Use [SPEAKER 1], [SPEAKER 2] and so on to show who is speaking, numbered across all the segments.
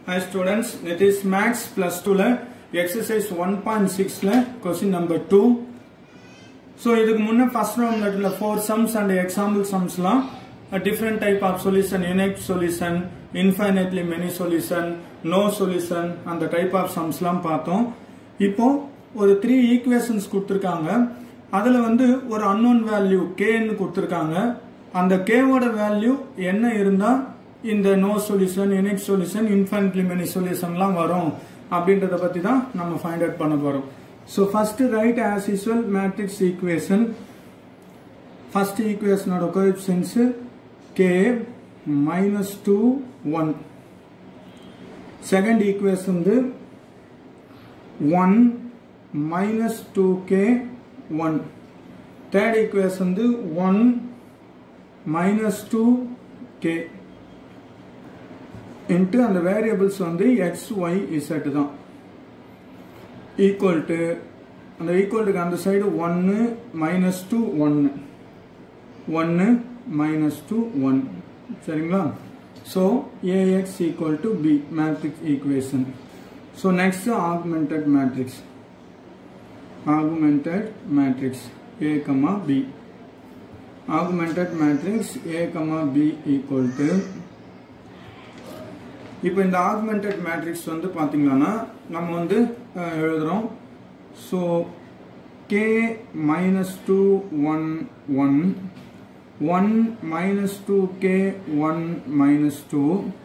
[SPEAKER 1] Hi students, it is Max plus 2 la exercise 1.6 la question number 2. So idhukku munna first round la 4 sums and example sums la a different type of solution, unique solution, infinitely many solution, no solution and the type of sums la paathom. Ipo ஒரு 3 equations கொடுத்திருக்காங்க. அதுல வந்து ஒரு unknown value k ன்னு கொடுத்திருக்காங்க. அந்த k ஓட value என்ன இருந்தா இந்த no solution, unique solution, infinitely many solution லாம் வரும் அப்படின்றத பத்தி தான் நம்ம ஃபைண்ட் அவுட் பண்ண போறோம். So first write as usual matrix equation. First equation ஓட coefficients k minus 2 1. Second equation வந்து 1 minus 2k 1. Third equation வந்து 1 minus 2k into and the variables வந்து x, y, z தான் equal to and equal to அந்த side 1 minus 2 1 minus 2 1 சரிங்களா. So ax equal to b matrix equation. So next augmented matrix a comma b. Augmented matrix a comma b equal to இப்போ இந்த augmented matrix வந்து பாத்தீங்கன்னா நம்ம வந்து எழுதுறோம். So k minus 2 1 1 1 minus 2k 1 minus 2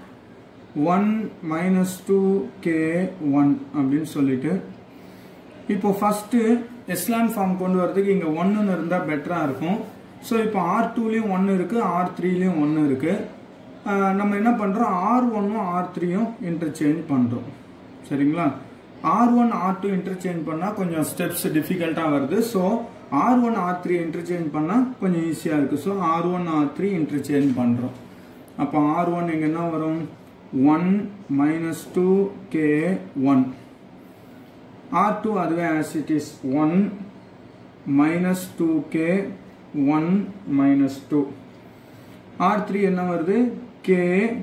[SPEAKER 1] 1 minus 2k 1 அப்படின்னு சொல்லிட்டு இப்போ ஃபர்ஸ்ட் எஸ்லான் ஃபார்ம் கொண்டு வரதுக்கு இங்க 1 ன்னு இருந்தா பெட்டரா இருக்கும். சோ இப்போ R2 லயும் 1 இருக்கு, R3 லயும் 1 இருக்கு. நம்ம என்ன பண்றோம், R1 ம் R3 யும் இன்டர்சேஞ்ச் பண்றோம் சரிங்களா. R1 R2 இன்டர்சேஞ்ச் பண்ணா கொஞ்சம் ஸ்டெப்ஸ் டிஃபிகல்ட்டா வருது. சோ R1 R3 இன்டர்சேஞ்ச் பண்ணா கொஞ்சம் ஈஸியா இருக்கு. சோ R1 R3 இன்டர்சேஞ்ச் பண்றோம். அப்ப R1 இங்க என்ன வரும், 1 minus 2k 1. R2 அதுவே as it is 1 minus 2k 1 minus 2. R3 என்ன வருது, k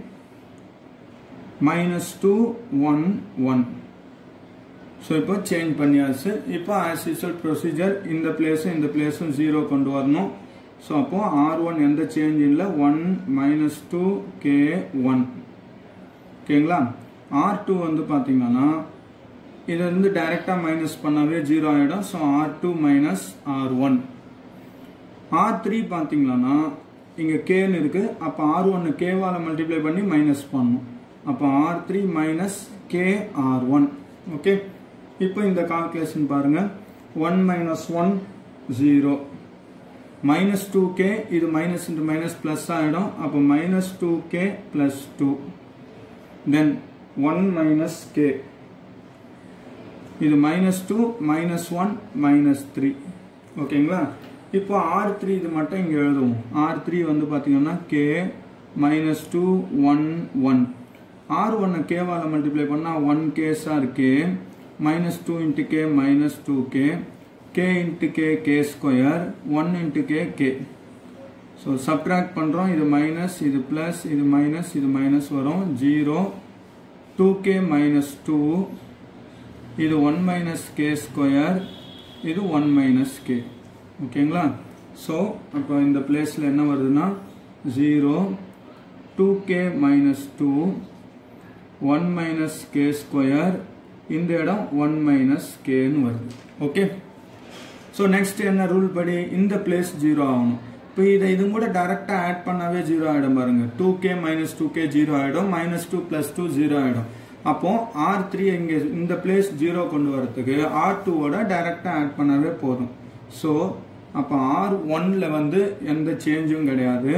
[SPEAKER 1] minus 2 1 1. So இப்போ சேஞ்ச் பண்ணியாச்சு. இப்போ as usual procedure இந்த பிளேஸும் 0 கொண்டு வரணும். So அப்போ R1 எந்த சேஞ்ச் இல்ல, 1 minus 2k 1 ஓகேங்களா. R2 வந்து பாத்தீங்கன்னா இத இருந்து டைரக்டா மைனஸ் பண்ணாவே 0 ஆயிடும். So R2 minus R1. R3 பாத்தீங்கன்னா இங்க k ன்னு இருக்கு. அப்ப R1 k வால மல்டிப்ளை பண்ணி மைனஸ் பண்ணனும். அப்ப R3 minus k R1. Okay, இப்போ இந்த கால்குலேஷன் பாருங்க. 1 minus 1 0 minus 2k இது மைனஸ் into மைனஸ் பிளஸ் ஆயிடும். அப்ப minus 2k plus 2 then 1 minus k இது minus 2 minus 1 minus 3 ஓகேங்களா. இப்போ R3 இது மட்டும் இங்க எழுதுவோம். R3 வந்து பாத்தீங்கன்னா k minus 2 1 1. R1 k வால மல்டிப்ளை பண்ணா 1k சார் k minus 2 into k minus 2k k into k k square 1 into k k. So subtract பண்றோம். இது மைனஸ், இது பிளஸ், இது மைனஸ், இது மைனஸ் வரும் 0 2k minus 2 இது 1 minus k square இது 1 minus k ஓகேங்களா. சோ அப்ப இந்த பிளேஸ்ல என்ன வருதுன்னா 0 2k minus 2 1 minus k square இந்த இடம் 1 minus k ன்னு வருது. ஓகே, சோ நெக்ஸ்ட் என்ன ரூல் படி இந்த பிளேஸ் 0 ஆகணும். இப்போ இது கூட டைரக்டா ஆட் பண்ணாவே 0 ஆயிடும் பாருங்க. 2k minus 2k 0 ஆயிடும், minus 2 plus 2 0 ஆயிடும். அப்போ R3 இங்க இந்த பிளேஸ் 0 கொண்டு வரதுக்கு R2 ஓட டைரக்டா ஆட் பண்ணாவே போதும். சோ அப்ப R1 ல வந்து எந்த சேஞ்சும் கிடையாது.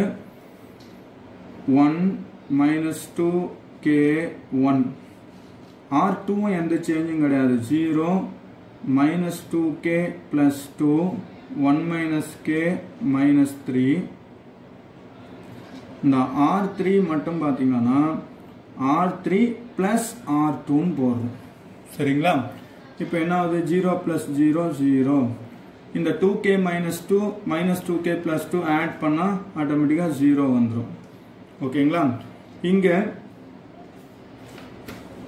[SPEAKER 1] 1 minus 2k 1. R2 எந்த சேஞ்சும் கிடையாது. 0 minus 2k plus 2 1 minus k minus 3. இந்த R3 மட்டும் பாத்தீங்கன்னா R3 plus R2 ன்னு போடுறோம் சரிங்களா. இப்போ என்ன ஆகுது, 0 plus 0 0. இந்த 2k minus 2 minus 2k plus 2 add பண்ணா ஆட்டோமேட்டிக்கா 0 வந்துரும் ஓகேங்களா. இங்க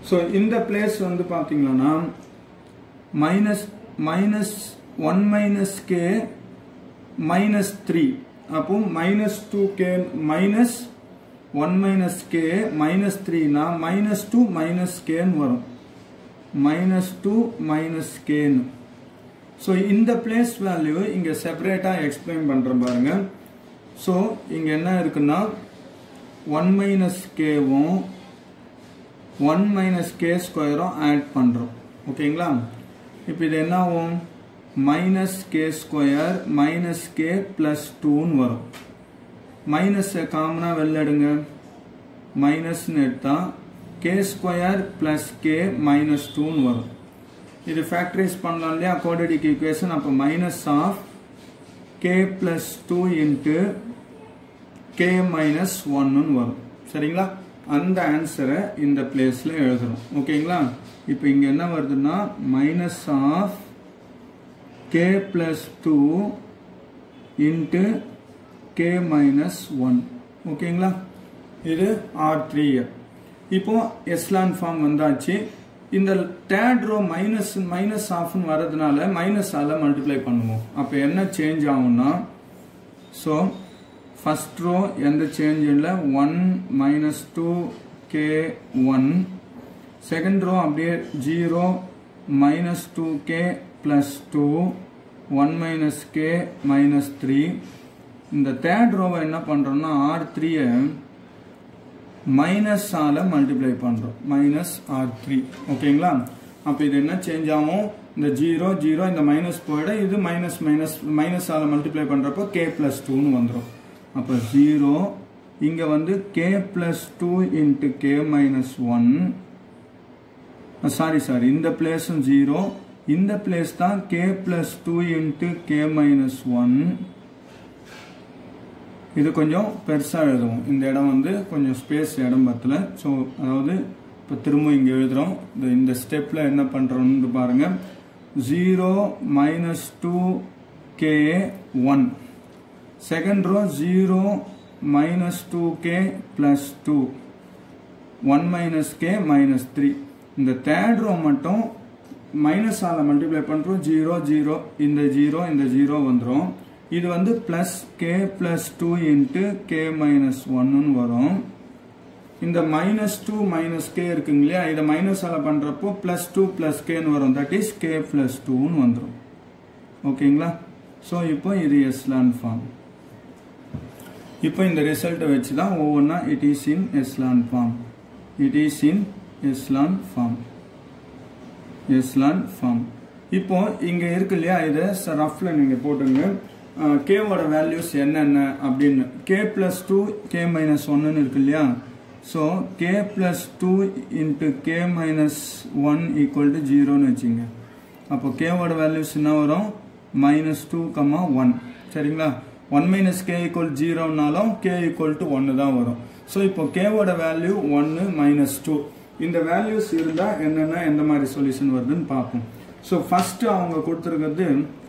[SPEAKER 1] ஸோ இந்த பிளேஸ் வந்து பார்த்தீங்கன்னா minus 1 minus k minus 3 அப்போ minus 2k minus 1 minus k minus 3 ना minus 2 minus k வரும் minus 2 minus k so இந்த place value இங்க செப்பரேட்டா எக்ஸ்பிளைன் பண்றேன் பாருங்க so இங்க என்ன இருக்குன்னா 1 minus k வும் 1 minus k square ஆட் பண்றோம் ஓகேங்களா இப்போ இது என்ன ஆகும் minus k square minus k plus 2 வரும் minus காமனா வெளில எடுங்க minus எடுத்தா k square plus k minus 2 வரும் இது ஃபேக்டரைஸ் பண்ணலாம் இல்லையா quadratic equation அப்போ minus of k plus 2 into k minus 1 வரும் சரிங்களா அந்த ஆன்சரை இந்த பிளேஸ்ல எழுதுறோம் ஓகேங்களா இப்போ இங்க என்ன வருதுன்னா minus of k plus 2 into k minus 1 ஓகேங்களா இது R3 இப்போ எஸ்லான் ஃபார்ம் வந்தாச்சு இந்த third row minus half வரதுனால minus ஆல மல்டிப்ளை பண்ணுவோம் அப்ப என்ன சேஞ்ச் ஆகும்னா சோ first row எந்த சேஞ்ச் இல்ல 1 minus 2 k 1 second row அப்படியே 0 minus 2k plus 2 1 minus k minus 3 இந்த third row என்ன பண்றோம்னா R3 minus ஆல மல்டிப்ளை பண்றோம் minus R3 ஓகேங்களா அப்ப இது என்ன சேஞ்ச் ஆகும் இந்த 0 0 இந்த மைனஸ் போய்ட இது மைனஸ் ஆல மல்டிப்ளை பண்றப்போ k plus 2 னு வந்துரும் அப்ப 0 இங்க வந்து k plus 2 into k minus 1 sorry இந்த பிளேஸும் 0 இந்த பிளேஸ் தான் k plus 2 into k minus 1 இது கொஞ்சம் பெருசா எழுதுவோம் இந்த இடம் வந்து கொஞ்சம் ஸ்பேஸ் இடம் பத்தல சோ அதாவது இப்ப திரும்ப இங்க எழுதுறோம் இந்த ஸ்டெப்ல என்ன பண்றோம்னு பாருங்க 0 minus 2 k 1 second row 0 minus 2k plus 2 1 minus k minus 3 இந்த third row மட்டும் மைனஸ் ஆல மல்டிப்ளை பண்றோம் 0 0 இந்த 0 வந்துரும் இது வந்து plus k plus 2 into k minus 1 னு வரும் இந்த minus 2 minus k இருக்குங்களையா இத மைனஸ் ஆல பண்றப்போ plus 2 plus k னு வரும் that is k plus 2 னு வந்துரும் ஓகேங்களா சோ இப்போ இது எஸ்லான் ஃபார்ம் இப்போ இந்த ரிசல்ட் வச்சு தான் ஒவ்வொண்ணா it is in echelon form echelon form இப்போ இங்க இருக்கு இல்லையா இத ரஃப்ல நீங்க போடுங்க k ஓட வேல்யூஸ் என்னென்ன அப்படினு k plus 2 k minus 1 னு இருக்கு இல்லையா so k plus 2 into k minus 1 equal to 0 னு வெச்சீங்க அப்போ k ஓட வேல்யூஸ் என்ன வரும் -2, 1 சரிங்களா 1 minus k equal 0 னாலும் k equal to 1 தான் வரும் சோ இப்போ k ஓட வேல்யூ 1 -2 இந்த வேல்யூஸ் இருந்தா என்னன்னா எந்த மாதிரி சொல்யூஷன் வருதுன்னு பாப்போம் சோ ஃபர்ஸ்ட் அவங்க கொடுத்திருக்கிறது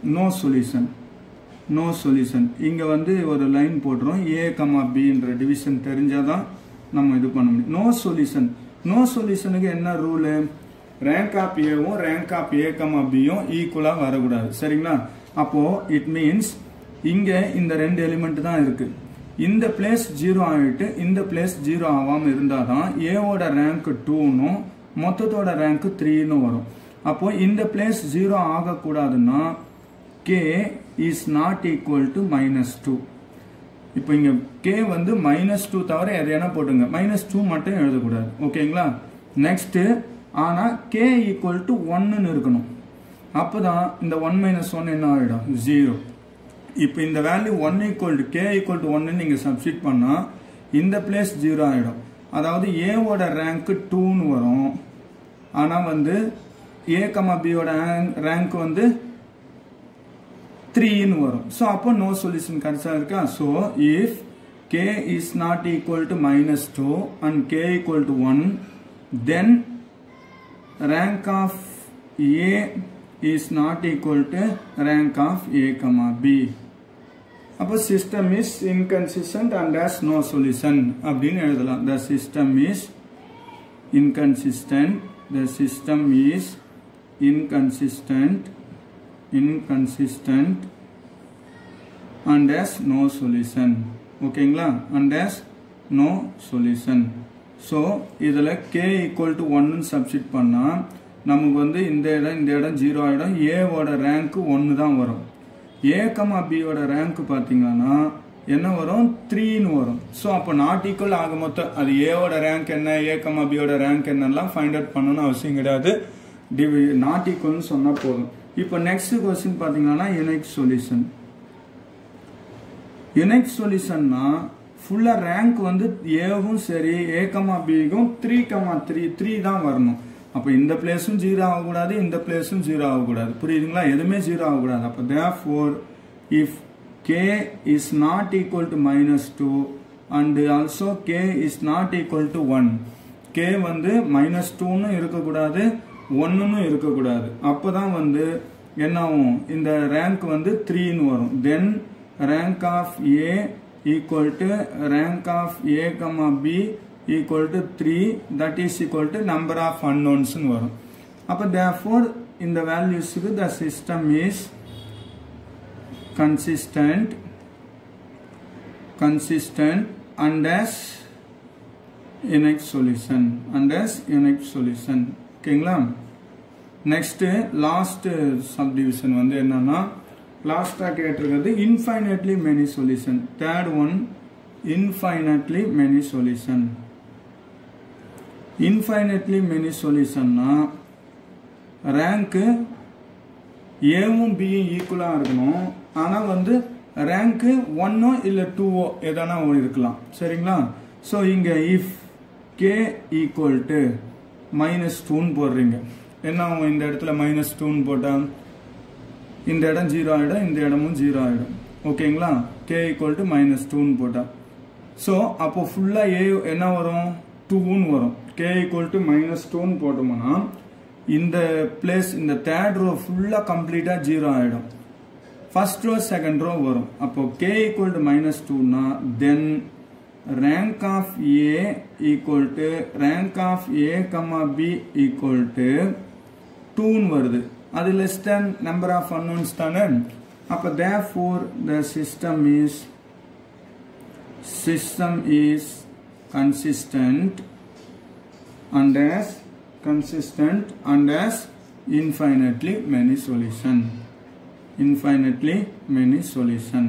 [SPEAKER 1] நோ சொல்யூஷன் இங்க வந்து ஒரு லைன் போடுறோம் a, b என்ற டிவிஷன் தெரிஞ்சாதான் நம்ம இது பண்ண முடியும் நோ சொல்யூஷனுக்கு என்ன ரூல் rank of a வும் rank of a, b யும் ஈக்குவலா வரக்கூடாது சரிங்களா அப்போ இட் மீன்ஸ் இங்க இந்த ரெண்டு எலிமெண்ட் தான் இருக்கு இந்த பிளேஸ் 0 ஆயிட்டு இந்த பிளேஸ் 0 ஆகாம இருந்தாதான் a ஓட ரேங்க் 2 னும் மொத்தத்தோட ரேங்க் 3 னு வரும் அப்போ இந்த பிளேஸ் 0 ஆக கூடாதுன்னா k is not equal to -2 இப்போ இங்க k வந்து -2 தவிர எதையான போடுங்க -2 மட்டும் எழுத கூடாது ஓகேங்களா நெக்ஸ்ட் ஆனா k equal to 1 னு இருக்கணும் அப்பதான் இந்த 1 1 என்ன ஆயிடும் 0 இப்போ இந்த value 1 equal to k equal to 1 நீங்க சப்ஸ்டிட் பண்ணா இந்த பிளேஸ் 0 ஆயிடும் அதாவது a ஓட ரேங்க் 2 னு வரும் ஆனா வந்து a, b ஓட ரேங்க் வந்து 3 னு வரும் சோ அப்போ நோ சொல்யூஷன் கரெக்ட்டா இருக்கா so if k is not equal to -2 and k equal to 1 then rank of a is not equal to rank of a, b அப்போ system is inconsistent and has no solution அப்படினு எழுதலாம் the system is inconsistent the system is inconsistent and has no solution. ஓகேங்களா, and has no solution. so இதில் k equal to 1 substitute பண்ணா நமக்கு வந்து இந்த இடம் 0 ஆயிடும். a ஓட ரேங்க் 1 தான் வரும். a, b ஓட ரேங்க் பார்த்தீங்கன்னா என்ன வரும், 3 வரும். ஸோ அப்போ நாட் ஈக்குவல் ஆக மொத்தம் அது a ஓட ரேங்க் என்ன, a, b ஓட ரேங்க் என்னெல்லாம் ஃபைண்ட் அவுட் பண்ணணும்னு அவசியம் கிடையாது. நாட் ஈக்குவல்னு சொன்னால் போதும். இப்போ நெக்ஸ்ட் கொஸ்டின் பார்த்தீங்கன்னா யூனிக் சொல்யூஷன். யூனிக் சொல்யூஷன்னா ஃபுல்லா ரேங்க் வந்து ஏவும் சரி a, bக்கும் 3 தான் வரணும். அப்போ இந்த பிளேஸும் 0 ஆகக்கூடாது, இந்த பிளேஸும் 0 ஆகக்கூடாது. புரியுதுங்களா, எதுவுமே 0 ஆகக்கூடாது. அப்போ therefore if k is not equal to -2 and also k is not equal to 1, k வந்து -2ன்னு இருக்கக்கூடாது, 1ன்னு இருக்கக்கூடாது. அப்போதான் வந்து என்ன ஆகும், இந்த ரேங்க் வந்து 3ன்னு வரும். then rank of a equal to rank of a, b equal to 3, that is equal to number of unknowns ன்னு வரும். அப்போ therefore இந்த வேல்யூஸ்க்கு the system is consistent and has unique solution ஓகேங்களா. நெக்ஸ்ட் லாஸ்ட் சப்டிவிஷன் வந்து என்னன்னா லாஸ்டா கேட்டிருக்கிறது infinitely many solution. Third one infinitely many solution. Infinitely many சொல்யூஷன்னா ரேங்க்கு ஏவும் பியும் ஈக்குவலா இருக்கணும். ஆனா வந்து ரேங்க்கு 1 இல்ல 2 எதனா இருக்கலாம். சரிங்களா. ஸோ இங்க இஃப் கே ஈக்குவல் டு -2 போடுறீங்க, என்ன ஆகும், இந்த இடத்துல -2 போட்டா இந்த இடம் 0 ஆயிடும், இந்த இடமும் 0 ஆயிடும். ஓகேங்களா. k ஈக்குவல் டு -2 போட்டா ஸோ அப்போ ஃபுல்லா a என்ன வரும், 2 வரும். k ஈக்குவல் டு -2 போட்டோம்னா இந்த பிளேஸ் இந்த தேர்ட் ரோ ஃபுல்லா கம்ப்ளீட்டா 0 ஆயிடும். ஃபர்ஸ்ட் ரோ செகண்ட் ரோ வரும். அப்போ k ஈக்குவல் டு -2னா then rank of a equal to rank of a, b equal to 2 வருது. அது less than number of unknowns தானே. அப்ப therefore the system is consistent and has infinitely many solution.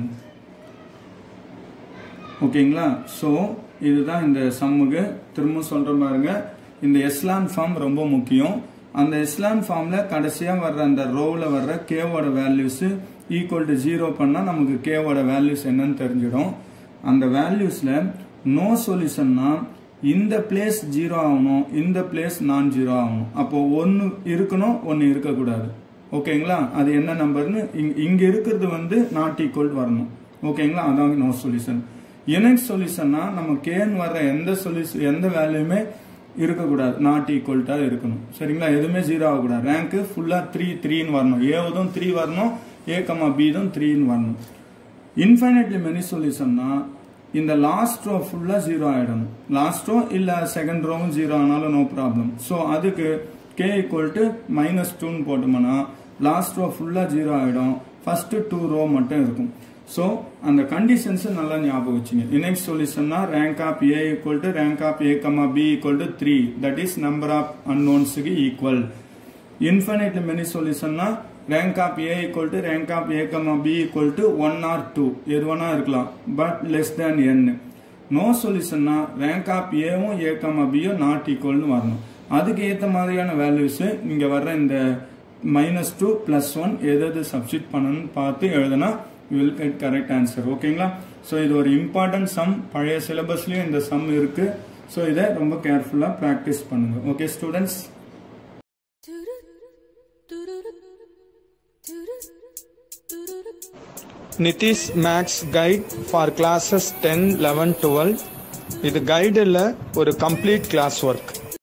[SPEAKER 1] ஓகேங்களா. So இதுதான் இந்த சம்முக்கு. திரும்ப சொல்ற பாருங்க, இந்த எஸ்லான் ஃபார்ம் ரொம்ப முக்கியம். அந்த எஸ்லான் ஃபார்ம்ல கடைசியா வர்ற அந்த ரோவ்ல வர்ற கேவோட வேல்யூஸ் ஈக்குவல் டு 0 பண்ணா நமக்கு கேவோட வேல்யூஸ் என்னன்னு தெரிஞ்சிடும். அந்த வேல்யூஸ்ல நோ சொல்யூஷன்னா இந்த பிளேஸ் 0 ஆகணும், இந்த பிளேஸ் நான் 0 ஆகணும். அப்போ 1 இருக்கணும், 1 இருக்கக்கூடாது. ஓகேங்களா. அது என்ன நம்பர்னு இங்க இருக்கிறது வந்து நாட் ஈக்குவல் வரணும். ஓகேங்களா. அதான் நோ சொல்யூஷன். யூனிக் சொல்யூஷன்னா நம்ம கேன்னு வர்ற எந்த வேல்யூமே இருக்கக்கூடாது, நாட் ஈக்குவல்ட்டா இருக்கணும். சரிங்களா. எதுவுமே 0 ஆகக்கூடாது. ரேங்க் ஃபுல்லா 3ன்னு வரணும். ஏவதும் 3 வரணும், a, b தான் 3ன்னு வரணும். இன்ஃபைனட்லி மெனி சொல்யூஷன்னா இந்த லாஸ்ட் ரோ ஃபுல்லா 0 ஆயிடணும். லாஸ்ட் ரோ இல்ல செகண்ட் ரோவும் 0 ஆனாலும் நோ ப்ராப்ளம். ஸோ அதுக்கு k ஈக்குவல் டு -2 போட்டோம்னா லாஸ்ட் ரோ ஃபுல்லா 0 ஆயிடும், ஃபர்ஸ்ட் 2 ரோ மட்டும் இருக்கும். ஸோ அந்த கண்டிஷன்ஸ் நல்லா ஞாபகம் வச்சுங்க. யூனிக் சொல்யூஷன்னா rank of a equal to rank of a, b equal to 3, that is number of அன்னோன்ஸுக்கு ஈக்குவல். இன்ஃபைனைட்லி மெனி சொல்யூஷன்னா rank of a equal to rank of a, b equal to 1 or 2 எது வேணா இருக்கலாம், but less than n. No சொல்யூஷன்னா rank of ஏவும் a, bயும் not ஈக்குவல்னு வரணும். அதுக்கு ஏற்ற மாதிரியான வேல்யூஸ் இங்க வர்ற இந்த -2 +1 எதாவது சப்ஸ்டிட் பண்ணணும்னு பார்த்து எழுதுனா you will get correct answer. ஓகேங்களா. ஸோ இது ஒரு இம்பார்ட்டன்ட் சம். பழைய சிலபஸ்லயும் இந்த சம் இருக்கு. ஸோ இதை ரொம்ப கேர்ஃபுல்லா ப்ராக்டிஸ் பண்ணுங்க. Okay students. Nitish maths guide for classes 10, 11, 12. இது கைடில் ஒரு கம்ப்ளீட் கிளாஸ் ஒர்க்.